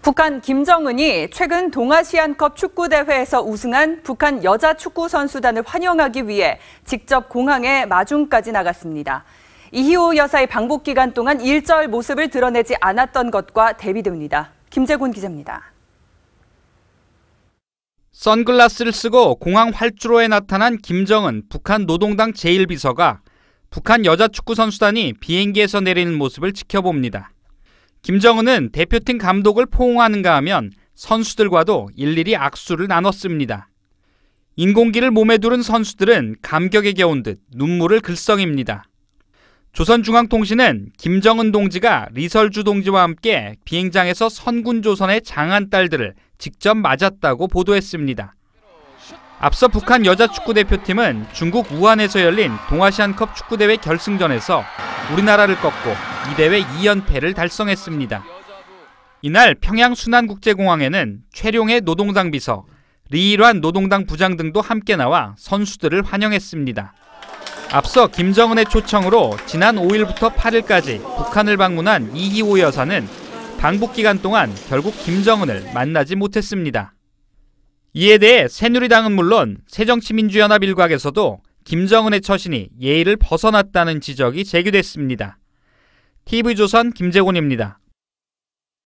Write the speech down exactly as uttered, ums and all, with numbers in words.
북한 김정은이 최근 동아시안컵 축구대회에서 우승한 북한 여자 축구 선수단을 환영하기 위해 직접 공항에 마중까지 나갔습니다. 이희호 여사의 방북 기간 동안 일절 모습을 드러내지 않았던 것과 대비됩니다. 김재곤 기자입니다. 선글라스를 쓰고 공항 활주로에 나타난 김정은 북한 노동당 제일 비서가 북한 여자 축구 선수단이 비행기에서 내리는 모습을 지켜봅니다. 김정은은 대표팀 감독을 포옹하는가 하면 선수들과도 일일이 악수를 나눴습니다. 인공기를 몸에 두른 선수들은 감격에 겨운 듯 눈물을 글썽입니다. 조선중앙통신은 김정은 동지가 리설주 동지와 함께 비행장에서 선군조선의 장한 딸들을 직접 맞았다고 보도했습니다. 앞서 북한 여자축구대표팀은 중국 우한에서 열린 동아시안컵 축구대회 결승전에서 우리나라를 꺾고 이 대회 이 연패를 달성했습니다. 이날 평양 순안국제공항에는 최룡해 노동당 비서, 리일환 노동당 부장 등도 함께 나와 선수들을 환영했습니다. 앞서 김정은의 초청으로 지난 오일부터 팔일까지 북한을 방문한 이희호 여사는 방북 기간 동안 결국 김정은을 만나지 못했습니다. 이에 대해 새누리당은 물론 새정치민주연합 일각에서도 김정은의 처신이 예의를 벗어났다는 지적이 제기됐습니다. 티비조선 김재곤입니다.